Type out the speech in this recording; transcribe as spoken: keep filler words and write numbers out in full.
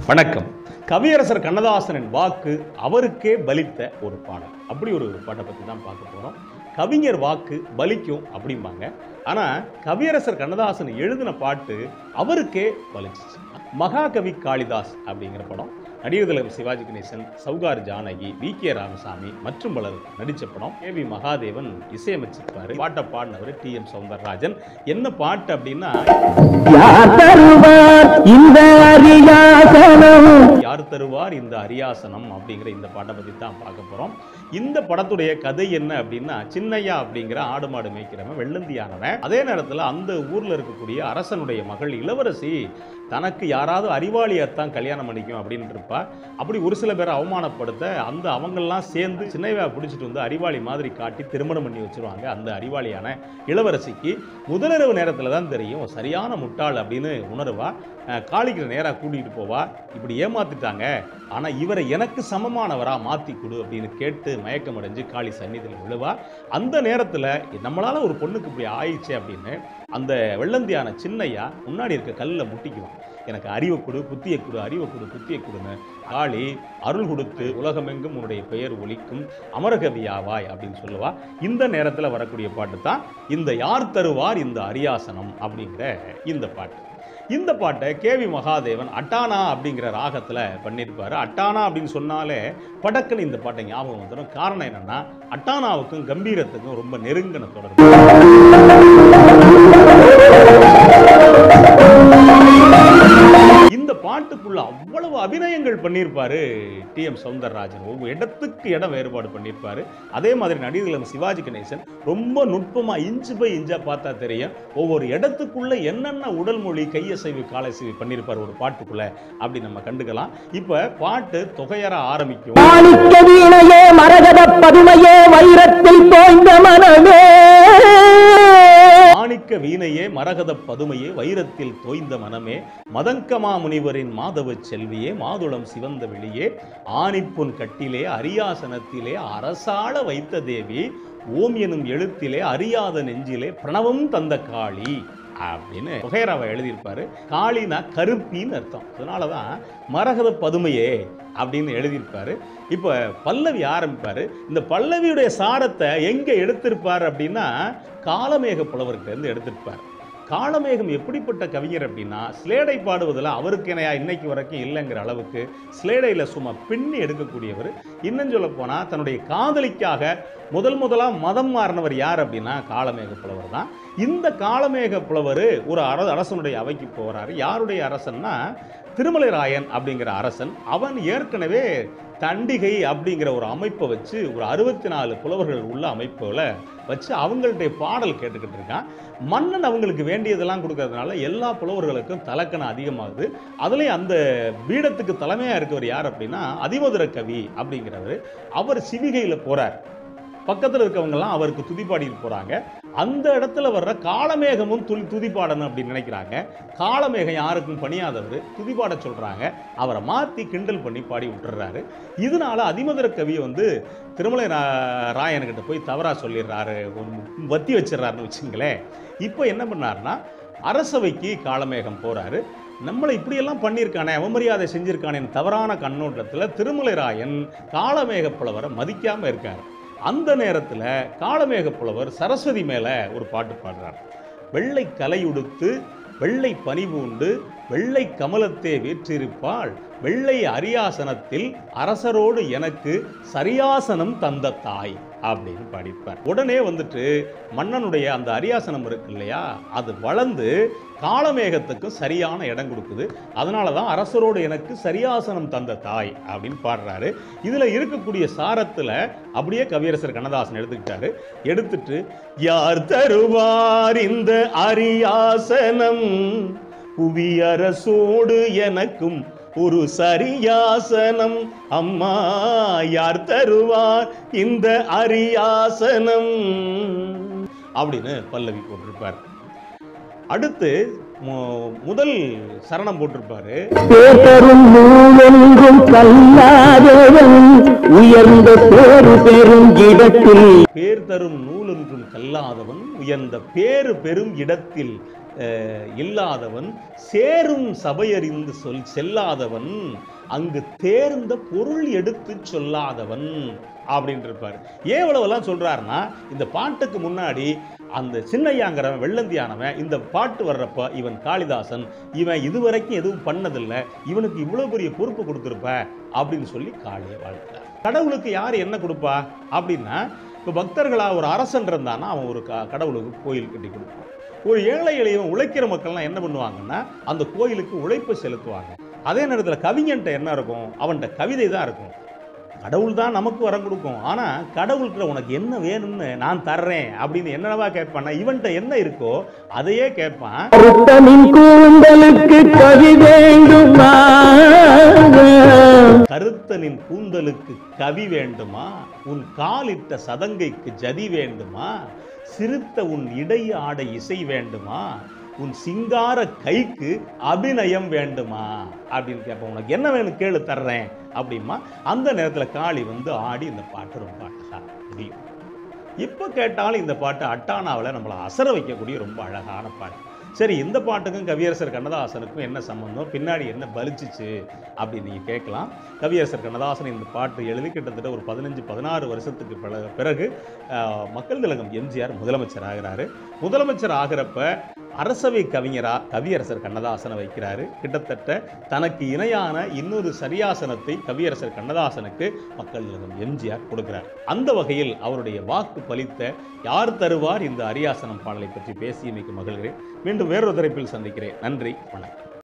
வணக்கம். கவியரசர் கண்ணதாசனின் வாக்கு அவருக்கே பலித்த ஒரு பாடல். அப்படி ஒரு பாட்டை பற்றி தான் பார்க்க போகிறோம். கவிஞர் வாக்கு பலிக்கும் அப்படிம்பாங்க. ஆனால் கவியரசர் கண்ணதாசன் எழுதின பாட்டு அவருக்கே பலிச்சிச்சு. மகாகவி காளிதாஸ் அப்படிங்கிற படம் நடிகர் தலைவர் சிவாஜி கணேசன், சௌகார் ஜானகி, வி கே ராமசாமி மற்றும் பலர் நடித்த படம். கே வி மகாதேவன் இசையமைச்சிருப்பாரு. பாட்டை பாடினவர் டி எம் சௌந்தரராஜன். என்ன பாட்டு அப்படின்னா, யார் தருவார் இந்த அரியாசனம் அப்படிங்கிற இந்த பாட்டை பற்றி தான் பார்க்க போகிறோம். இந்த படத்துடைய கதை என்ன அப்படின்னா, சின்னையா அப்படிங்கிற ஆடு மாடு மேய்க்கிறவன் வெள்ளந்தியானவன். அதே நேரத்தில் அந்த ஊரில் இருக்கக்கூடிய அரசனுடைய மகள் இளவரசி தனக்கு யாராவது அறிவாளியத்தான் கல்யாணம் பண்ணிக்கும் அப்படின்னு இருப்பா. அப்படி ஒரு சில பேரை அவமானப்படுத்த அந்த அவங்கெல்லாம் சேர்ந்து சின்னையா பிடிச்சிட்டு வந்து அறிவாளி மாதிரி காட்டி திருமணம் பண்ணி வச்சிருவாங்க. அந்த அறிவாளியான இளவரசிக்கு முதலிரவு நேரத்தில் தான் தெரியும் சரியான முட்டாள் அப்படின்னு உணர்வா. காளிக்கிற நேராக கூட்டிகிட்டு போவா. இப்படி ஏமாத்திட்டாங்க, ஆனால் இவரை எனக்கு சமமானவரா மாற்றி கொடு அப்படின்னு கேட்டு மயக்கம் அடைஞ்சு காளி சந்நிதியில் விழுவா. அந்த நேரத்தில் நம்மளால் ஒரு பொண்ணுக்கு இப்படி ஆயிடுச்சு அப்படின்னு அந்த வெள்ளந்தியான சின்னையா முன்னாடி இருக்க கல்லில் முட்டிக்குவான். எனக்கு அறிவை கொடு, புத்தியை கொடு, அறிவை கொடு, புத்தியை கொடுன்னு காளி அருள் கொடுத்து உலகமெங்கும் உன்னுடைய பெயர் ஒலிக்கும் அமரகவியாவாய் அப்படின்னு சொல்லுவா. இந்த நேரத்தில் வரக்கூடிய பாட்டு தான் இந்த யார் தருவார் இந்த அரியாசனம் அப்படிங்கிற இந்த பாட்டு. இந்த பாட்டை கே வி மகாதேவன் அட்டானா அப்படிங்கிற ராகத்தில் பண்ணியிருப்பார். அட்டானா அப்படின்னு சொன்னாலே படக்குன்னு இந்த பாட்டை ஞாபகம் வந்துடும். காரணம் என்னன்னா, அட்டானாவுக்கும் கம்பீரத்துக்கும் ரொம்ப நெருங்கின தொடர்பு. இந்த பாட்டுக்குள்ள அவ்வளவு அபிநயங்கள் பண்ணியிருப்பாரு டி எம் சௌந்தரராஜன். ஒவ்வொரு இடத்துக்கு இடம் வேறுபாடு பண்ணியிருப்பாரு. அதே மாதிரி நடிகர் சிவாஜி கணேசன் ரொம்ப நுட்பமா இன்ச்சு பை இன்ச்சா பார்த்தா தெரியும் ஒவ்வொரு இடத்துக்குள்ள என்னென்ன உடல் மொழி, கையசைவு, காலசைவு பண்ணியிருப்பார் ஒரு பாட்டுக்குள்ள. அப்படி நம்ம கண்டுக்கலாம். இப்ப பாட்டு தொகையற ஆரம்பிக்கும். மாணிக்க வீணையே மரகத பதுமையே வைரத்தில் தோய்ந்த மனமே மதங்கமா முனிவரின் மாதவ செல்வியே மாதுளம் சிவந்த வெளியே ஆணிப்புன் கட்டிலே அரியாசனத்திலே அரசாள வைத்த தேவி ஓம் எனும் எழுத்திலே அறியாத நெஞ்சிலே பிரணவம் தந்த காளி அப்படின்னு தொகையராவை எழுதியிருப்பாரு. காளினா கருப்பின்னு அர்த்தம். அதனாலதான் மரகத பதுமையே அப்படின்னு எழுதியிருப்பாரு. இப்ப பல்லவி ஆரம்பிப்பாரு. இந்த பல்லவியுடைய சாரத்தை எங்க எடுத்திருப்பார் அப்படின்னா, காலமேக புலவர்கிட்ட இருந்து எடுத்திருப்பார். காலமேகம் எப்படிப்பட்ட கவிஞர் அப்படின்னா, ஸ்லேடை பாடுவதில் அவருக்கு இணையா இன்னைக்கு வரைக்கும் இல்லைங்கிற அளவுக்கு ஸ்லேடையில் சும்மா பின்னி எடுக்கக்கூடியவர். இன்னும் சொல்ல போனால் தன்னுடைய காதலிக்காக முதல் முதலாக மதம் மாறினவர் யார் அப்படின்னா காலமேக புலவர் தான். இந்த காலமேக புலவர் ஒரு அர அரசனுடைய அவைக்கு போகிறாரு. யாருடைய அரசன்னா திருமலை ராயன் அப்படிங்கிற அரசன். அவன் ஏற்கனவே தண்டிகை அப்படிங்கிற ஒரு அமைப்பை வச்சு ஒரு அறுபத்தி நாலு புலவர்கள் உள்ள அமைப்புகளை வச்சு அவங்கள்ட்ட பாடல் கேட்டுக்கிட்டு இருக்கான். மன்னன் அவங்களுக்கு வேண்டியதெல்லாம் கொடுக்கறதுனால எல்லா புலவர்களுக்கும் தலக்கணம் அதிகமாகுது. அதுலேயும் அந்த பீடத்துக்கு தலைமையாக இருக்கவர் யார் அப்படின்னா அதிமதுர கவி அப்படிங்கிறவர். அவர் சிவிகையில் போகிறார். பக்கத்தில் இருக்கவங்கெல்லாம் அவருக்கு துதிப்பாடிட்டு போகிறாங்க. அந்த இடத்துல வர்ற காலமேகமும் துதி துதிப்பாடணும் அப்படின்னு நினைக்கிறாங்க. காலமேகம் யாருக்கும் பணியாதவர், துதிப்பாட சொல்கிறாங்க. அவரை மாற்றி கிண்டல் பண்ணி பாடி விட்டுறாரு. இதனால அதிமதுர கவியை வந்து திருமலை ராயன்கிட்ட போய் தவறாக சொல்லிடுறாரு, வத்தி வச்சிடறாருன்னு வச்சுங்களேன். இப்போ என்ன பண்ணாருன்னா, அரசவைக்கு காலமேகம் போகிறாரு. நம்மளை இப்படியெல்லாம் பண்ணியிருக்கானே, அவமரியாதை செஞ்சிருக்கானேன்னு தவறான கண்ணோட்டத்தில் திருமலை ராயன் காலமேக புலவரை மதிக்காமல் இருக்கார். அந்த நேரத்தில் காலமேக புலவர் சரஸ்வதி மேலே ஒரு பாட்டு பாடுறார். வெள்ளை கலையுடுத்து வெள்ளை பனிபூண்டு வெள்ளை கமலத்தே வீற்றிருப்பாள் வெள்ளை அரியாசனத்தில் அரசரோடு எனக்கு சரியாசனம் தந்த தாய் அப்படின்னு பாடிப்பார். உடனே வந்துட்டு மன்னனுடைய அந்த அரியாசனம் இருக்கு இல்லையா, அது வளர்ந்து காலமேகத்துக்கும் சரியான இடம் கொடுக்குது. அதனால தான் அரசரோடு எனக்கு சரியாசனம் தந்த தாய் அப்படின்னு பாடுறாரு. இதில் இருக்கக்கூடிய சாரத்தில் அப்படியே கவியரசர் கண்ணதாசன் எடுத்துக்கிட்டாரு. எடுத்துட்டு யார் தருவார் இந்த அரியாசனம் புவியரசோடு எனக்கும் ஒரு சரியாசனம் அம்மா யார் தருவார் இந்த அரியாசனம் அப்படின்னு பல்லவி போட்டிருப்பார். அடுத்து முதல் சரணம் போட்டிருப்பாரு. உயர்ந்த பேரு பெரும் இடத்தில் பேர் தரும் நூல் என்றும் கல்லாதவன் உயர்ந்த பேரு பெரும் இடத்தில் இல்லாதவன், சேரும் சபையறிந்து சொல் செல்லாதவன், அங்கு தேர்ந்த பொருள் எடுத்து சொல்லாதவன் அப்படின்னு இருப்பார். ஏன் இவ்வளவெல்லாம் சொல்றாருன்னா, இந்த பாட்டுக்கு முன்னாடி அந்த சின்னையாங்கிறவன் வெள்ளந்தியானவன் இந்த பாட்டு வர்றப்ப இவன் காளிதாசன், இவன் இதுவரைக்கும் எதுவும் பண்ணதில்லை, இவனுக்கு இவ்வளோ பெரிய பொறுப்பு கொடுத்துருப்ப அப்படின்னு சொல்லி காளியை வாழ்த்தார். கடவுளுக்கு யார் என்ன கொடுப்பா அப்படின்னா, இப்போ பக்தர்களா ஒரு அரசன் இருந்தானா அவன் ஒரு க கடவுளுக்கு கோயில் கட்டி கொடுப்பான். ஒரு ஏழை எளியவன் உழைக்கிற மக்கள்லாம் என்ன பண்ணுவாங்கன்னா அந்த கோயிலுக்கு உழைப்பை செலுத்துவாங்க. அதே நேரத்தில் கவிஞன்ட்ட என்ன இருக்கும்? அவன்கிட்ட கவிதை தான் இருக்கும். கடவுள் தான் நமக்கு வரம் கொடுக்கும். ஆனால் கடவுள்கிட்ட உனக்கு என்ன வேணும்னு நான் தர்றேன் அப்படின்னு என்னவா கேட்பான்? இவன்கிட்ட என்ன இருக்கோ அதையே கேட்பான். கூந்தலுக்கு கவி வேண்டுமா, கருத்தனின் கூந்தலுக்கு கவி வேண்டுமா, உன் காலிட்ட சதங்கைக்கு ஜதி வேண்டுமா, சிறுத்த உன் இடை ஆடை இசை வேண்டுமா, உன் சிங்கார கைக்கு அபிநயம் வேண்டுமா அப்படின்னு கேட்போம். உனக்கு என்ன வேணும் கேளு தர்றேன் அப்படிமா. அந்த நேரத்தில் காளி வந்து ஆடி இந்த பாட்டு ரொம்ப அழகா முடியும். இப்போ கேட்டாலும் இந்த பாட்டு அட்டானாவில் நம்மளை அசர வைக்கக்கூடிய ரொம்ப அழகான பாட்டு. சரி, இந்த பாட்டுக்கும் கவியரசர் கண்ணதாசனுக்கும் என்ன சம்பந்தம், பின்னாடி என்ன பலிச்சிச்சு அப்படின்னு நீங்கள் கேட்கலாம். கவியரசர் கண்ணதாசன் இந்த பாட்டு எழுதி கிட்டத்தட்ட ஒரு பதினஞ்சு பதினாறு வருஷத்துக்கு பிறகு மக்கள் திலகம் எம்ஜிஆர் முதலமைச்சர் ஆகிறாரு. முதலமைச்சர் ஆகிறப்ப அரசவை கவிஞராக கவியரசர் கண்ணதாசனை வைக்கிறாரு. கிட்டத்தட்ட தனக்கு இணையான இன்னொரு சரியாசனத்தை கவியரசர் கண்ணதாசனுக்கு மக்கள் திலகம் எம்ஜிஆர் கொடுக்கிறார். அந்த வகையில் அவருடைய வாக்கு பலித்த யார் தருவார் இந்த அரியாசனம் பாடலை பற்றி பேசியமைக்கு மகிழ்கிறேன். மீண்டும் வேறொரு தலைப்பில் சந்திக்கிறேன். நன்றி, வணக்கம்.